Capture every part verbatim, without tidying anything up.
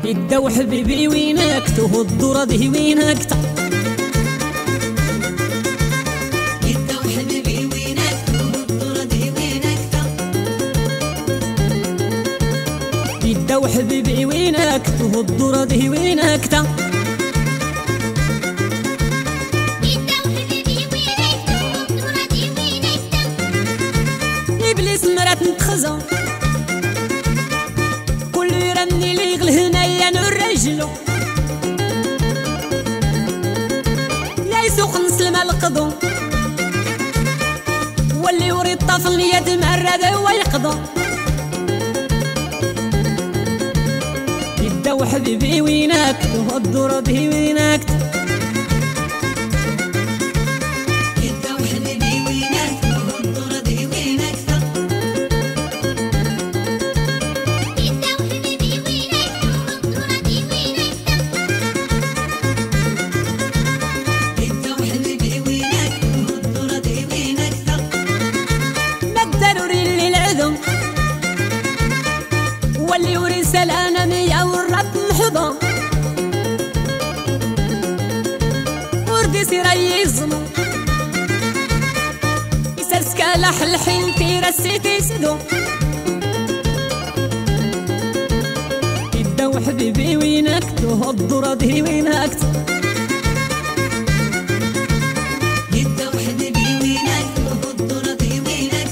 يدو حبيبي وينك تهضر ذي وينك يدو حبيبي وينك تهضر ذي وينك يدو حبيبي وينك تهضر ذي وينك إبليس مرات نتخزى كل يرني لي يغلهنا الرجلو لا يسوق نسلم القضو واللي يوري الطفل يد معرض ويقضى يدو حبيبي وينك تهضر ذي وينك واللي يوري سلانة ميا والرب محضن وردي سيرا يزنو يسرسكا لح الحين تيرا السيتي سدو يدو حبيبي وينك تهضر ذي وينك يدو حبيبي وينك تهضر ذي وينك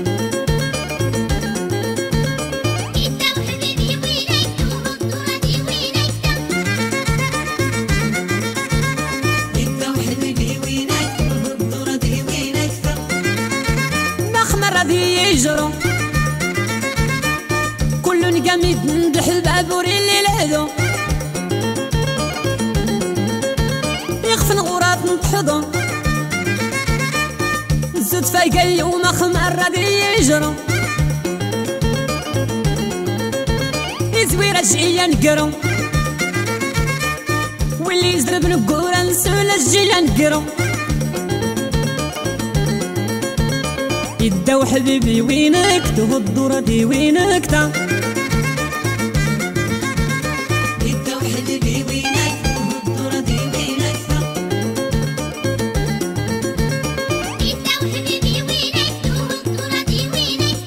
ذي يجرو كل قميد ندح البابوري اللي لهدو يخفن غورات نتحضو زود فايقي وما خمر ذي يجرو يزوي رجعيا نقرو واللي يزرب نقورا نسول الجيا نقرو يدو حبيبي وينك تهضر ذي وينك يدو حبيبي وينك تهضر ذي وينك يدو حبيبي وينك تهضر ذي وينك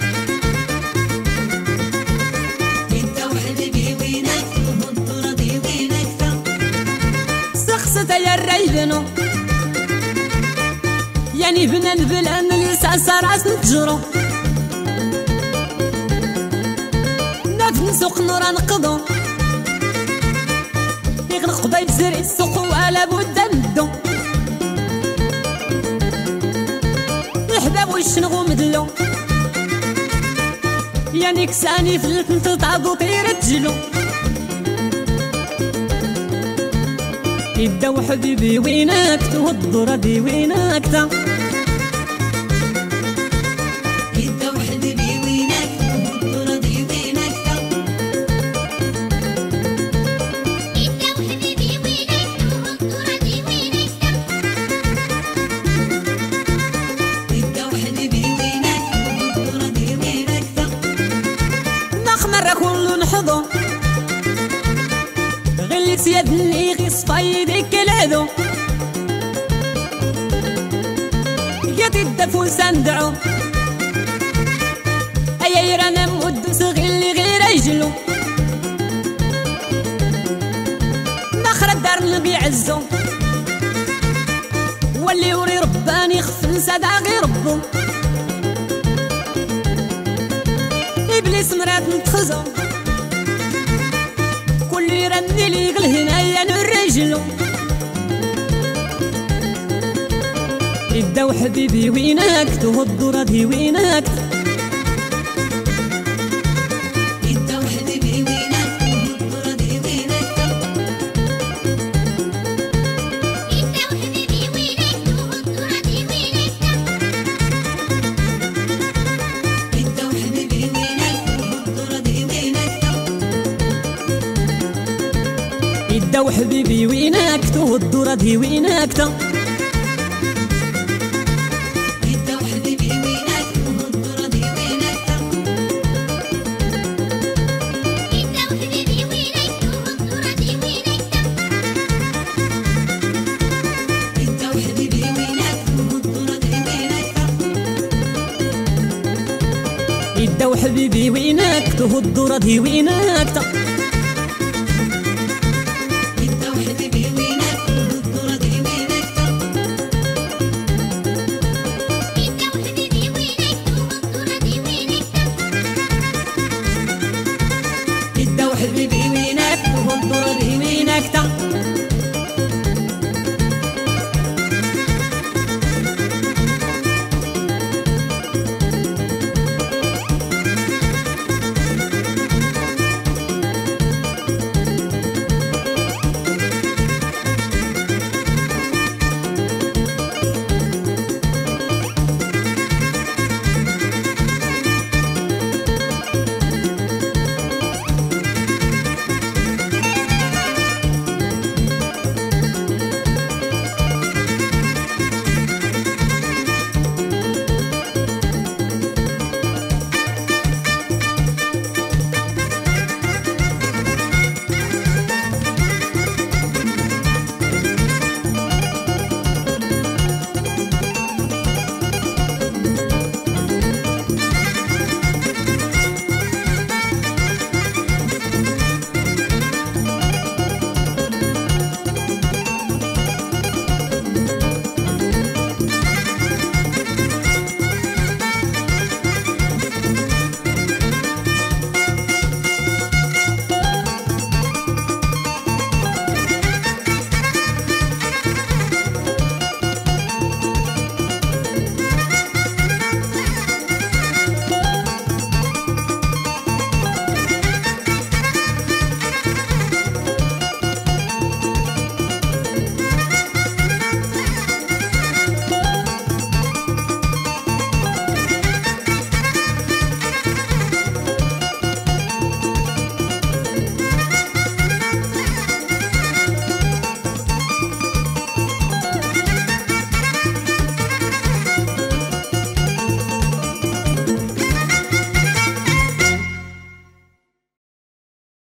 يدو حبيبي وينك تهضر ذي وينك سخسة يا الريبنو يعني بنا نبلان لساس راس نتجرو ناف نسوق نورا نقضو يغنق بيت زري السوق ولا بد ندو الحباب ويشنغو مدلو يعني كساني في التنت تعضو طير تجلو يدو حبيبي وينك تهضر ذي وينك يدو حبيبي وينك تهضر ذي وينك يدو حبيبي وينك تهضر ذي وينك يدو حبيبي وينك تهضر ذي وينك نخمر كل نحضو غلي سيدني غي صفايدك العدو قد الدفو سندعو ايا يرانا مدوس غلي غير يجلو نخر الدار اللي بيعزو واللي يوري رباني خفن سدع غير ربو ابليس مرات نتخزو كل يرني لي يغلهنا يا الرجلو يدو حبيبي وينك تهضر ذي وينك يدو حبيبي وينك تهضر ذي وينك يدو حبيبي وينك تهضر ذي وينك يدو حبيبي وينك تهضر ذي وينك يدو حبيبي وينك تهضر ذي وينك يدو حبيبي وينك إدا وحبيبي وينك تهد راضي وينك